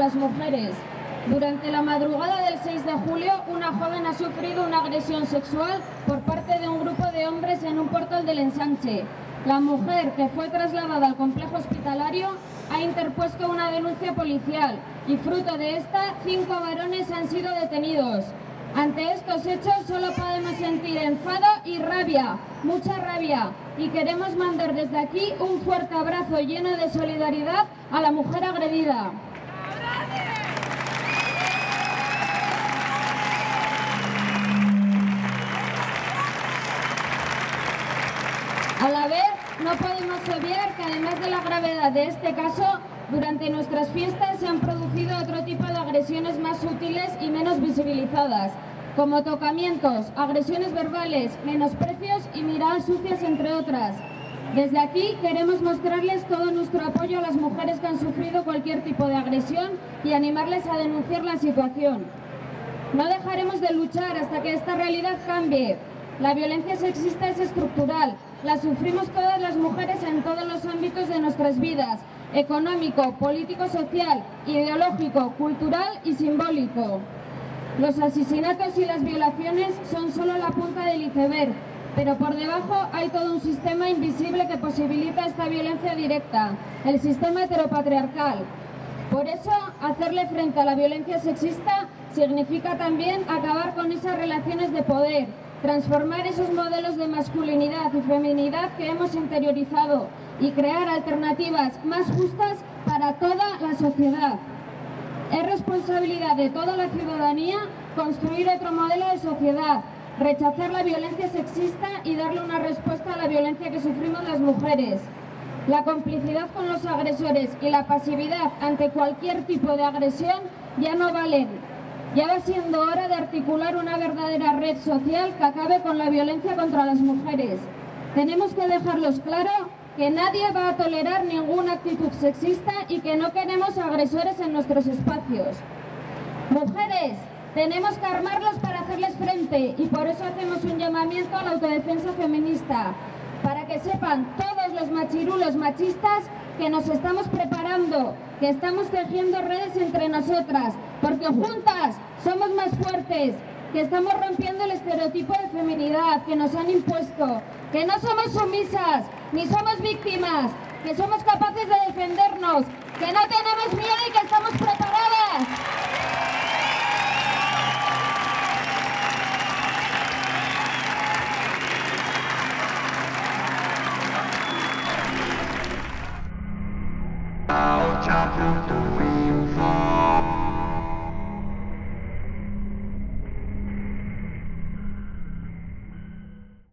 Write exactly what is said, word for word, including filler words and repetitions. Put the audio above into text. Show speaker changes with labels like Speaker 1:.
Speaker 1: las mujeres. Durante la madrugada del seis de julio, una joven ha sufrido una agresión sexual por parte de un grupo de hombres en un portal del Ensanche. La mujer, que fue trasladada al complejo hospitalario, ha interpuesto una denuncia policial y, fruto de esta, cinco varones han sido detenidos. Ante estos hechos solo podemos sentir enfado y rabia, mucha rabia, y queremos mandar desde aquí un fuerte abrazo lleno de solidaridad a la mujer agredida. A la vez, no podemos obviar que además de la gravedad de este caso, durante nuestras fiestas se han producido otro tipo de agresiones más sutiles y menos visibilizadas, como tocamientos, agresiones verbales, menosprecios y miradas sucias, entre otras. Desde aquí queremos mostrarles todo nuestro apoyo a las mujeres que han sufrido cualquier tipo de agresión y animarles a denunciar la situación. No dejaremos de luchar hasta que esta realidad cambie. La violencia sexista es estructural, la sufrimos todas las mujeres en todos los ámbitos de nuestras vidas: económico, político, social, ideológico, cultural y simbólico. Los asesinatos y las violaciones son solo la punta del iceberg, pero por debajo hay todo un sistema invisible que posibilita esta violencia directa, el sistema heteropatriarcal. Por eso, hacerle frente a la violencia sexista significa también acabar con esas relaciones de poder, transformar esos modelos de masculinidad y feminidad que hemos interiorizado y crear alternativas más justas para toda la sociedad. Es responsabilidad de toda la ciudadanía construir otro modelo de sociedad, rechazar la violencia sexista y darle una respuesta a la violencia que sufrimos las mujeres. La complicidad con los agresores y la pasividad ante cualquier tipo de agresión ya no valen. Ya va siendo hora de articular una verdadera red social que acabe con la violencia contra las mujeres. Tenemos que dejarlos claro que nadie va a tolerar ninguna actitud sexista y que no queremos agresores en nuestros espacios. Mujeres, tenemos que armarlos para hacerles frente y por eso hacemos un llamamiento a la autodefensa feminista, para que sepan todos los machirulos machistas que nos estamos preparando, que estamos tejiendo redes entre nosotras, porque juntas somos más fuertes, que estamos rompiendo el estereotipo de feminidad que nos han impuesto, que no somos sumisas, ni somos víctimas, que somos capaces de defendernos, que no tenemos miedo y que estamos